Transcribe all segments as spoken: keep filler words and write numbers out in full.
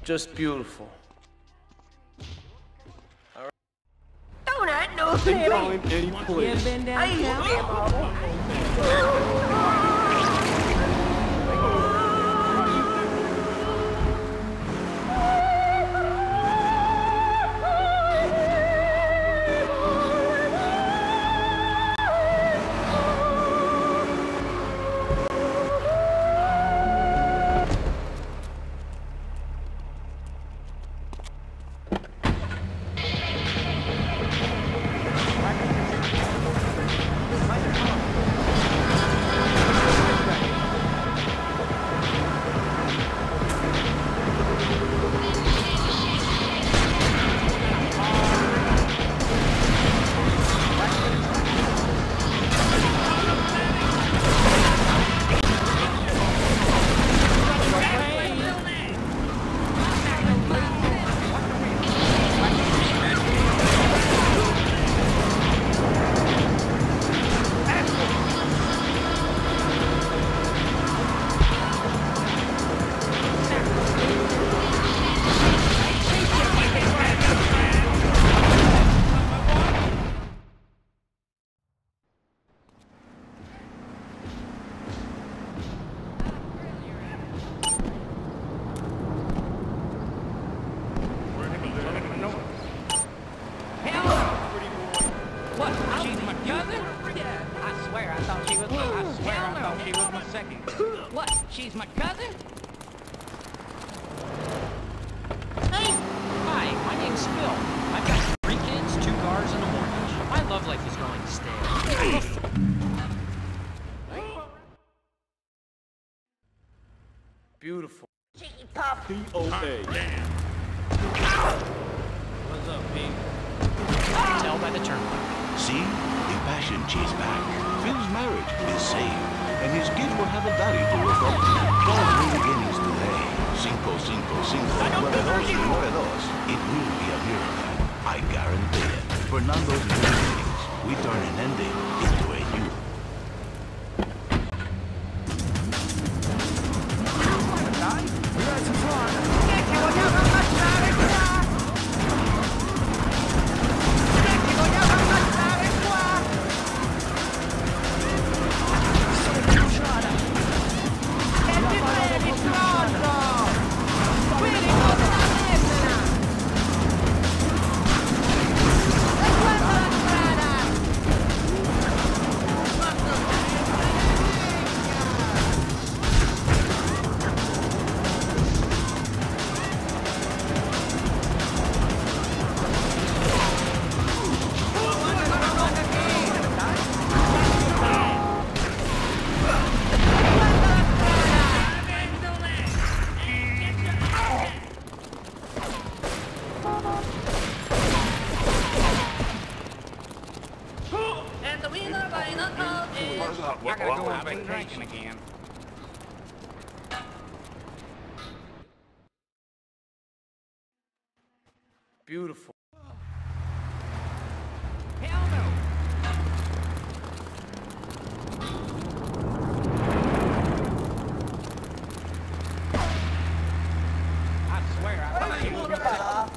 Just beautiful. Don't I know They call him Eddie You Police. ever been downtown? What? She's my cousin? Hey! Hi, my name's Phil. I've got three kids, two cars, and a mortgage. My love life is going stale. Beautiful. Cheeky pop. P O A. What's up, Pete? I can tell by the turnpike. See? The passion chase back. Phil's marriage is saved, and his kids will have a daddy to look up to. All new beginnings today. Cinco, cinco, cinco, nueve dos, nueve dos. It will be a miracle. I guarantee it. Fernando's new beginnings. We turn an ending into a new. I gotta go on vacation again. Beautiful. Hell no! I swear I thought she was gonna...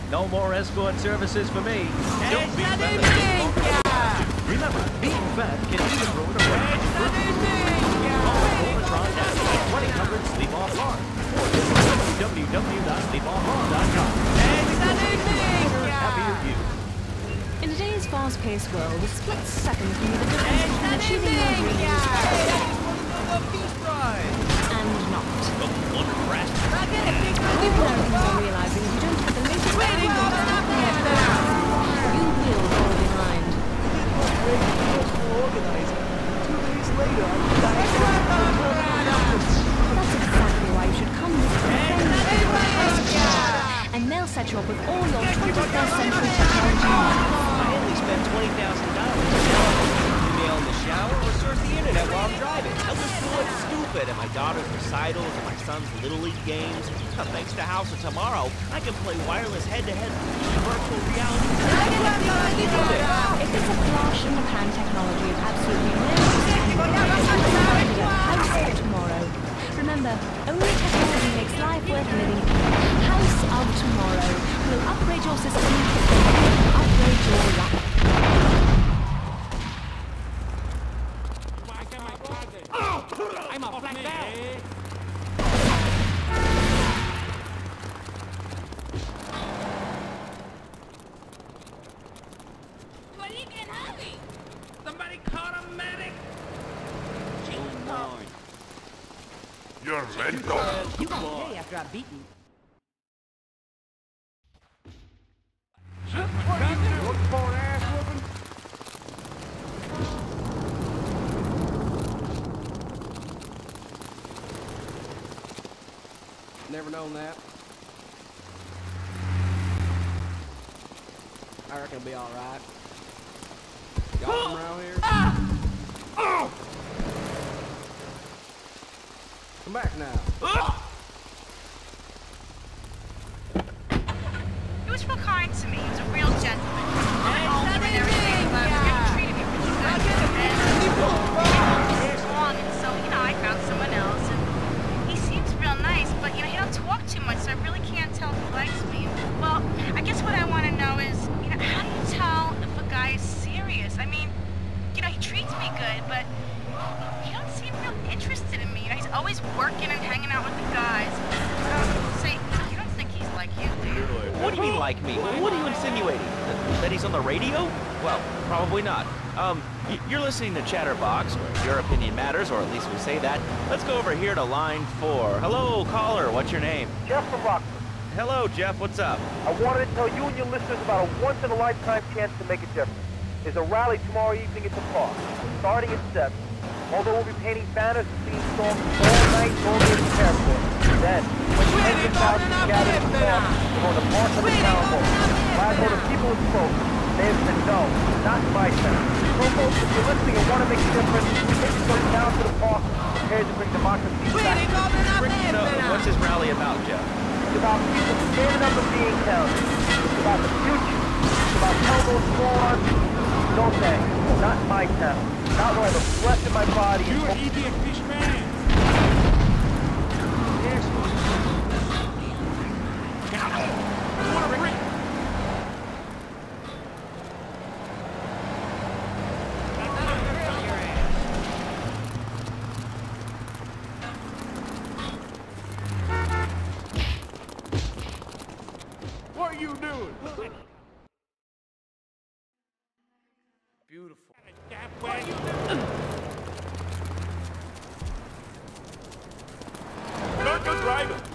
No more escort services for me. Don't be fat. Remember, being fat can even ruin a relationship. Call one eight hundred sleep off lawn or visit w w w dot sleep off lawn dot com. Happier you. In today's fast-paced world, a split second can be the difference between achieving your dreams and not. You've learned by realizing if you don't have the latest you will fall behind. Two days later, That's exactly why you should come visit your friends, and they'll set you up with all your twenty-first century technology needs. I only spend twenty thousand dollars email in the shower or surf the internet while I'm driving. I'll just do what's stupid at my daughter's recitals and my son's Little League games. Now, thanks to House of Tomorrow, I can play wireless head-to-head virtual reality. If it's a flash in the pan technology of absolutely no use, House of Tomorrow. Remember, only technology makes life worth living. House of Tomorrow will upgrade your system, upgrade your life. I'm a black belt. What are you getting heavy? Somebody call a medic. You're lento. You won't pay after I've beaten. What are you doing? Looking for an ass whooping? Never known that. I reckon it'll be alright. Y'all from around here? Come back now. He was real kind to me. He was a real gentleman. I called him and everything, but he really treated me pretty good. And it was long, and so, you know, I found someone else, and he seems real nice, but, you know, he don't talk too much, so I really can't tell if he likes me. Well, I guess what I want to know is, you know, how do you tell if a guy is serious? I mean, you know, he treats me good, but he don't seem real interested in me. You know, he's always working and hanging out with the guys. So, you don't think he's like you, do you? What do you mean, like me? What are you insinuating? That, that he's on the radio? Well, probably not. Um, y you're listening to Chatterbox, where your opinion matters, or at least we say that. Let's go over here to line four. Hello, caller. What's your name? Jeff from Rockford. Hello, Jeff. What's up? I wanted to tell you and your listeners about a once-in-a-lifetime chance to make a difference. There's a rally tomorrow evening at the park, starting at seven. Although we'll be painting banners and singing songs all night, all day to prepare for it. Then, when tens of thousands gather at the park, we're going to march on the town hall. Last vote of people have spoken. They have said no, not in my town. So folks, if you're listening and want to make a difference, take yourself down to the park, prepared to bring democracy back. No, what's this rally about, Jeff? It's about people standing up and being counted. It's about the future. It's about telling those small ones, no thanks, not in my town. Not where I have a flesh in my body. You an idiot fish man. Yes. You want to bring? What are you doing? Beautiful. Not good driver.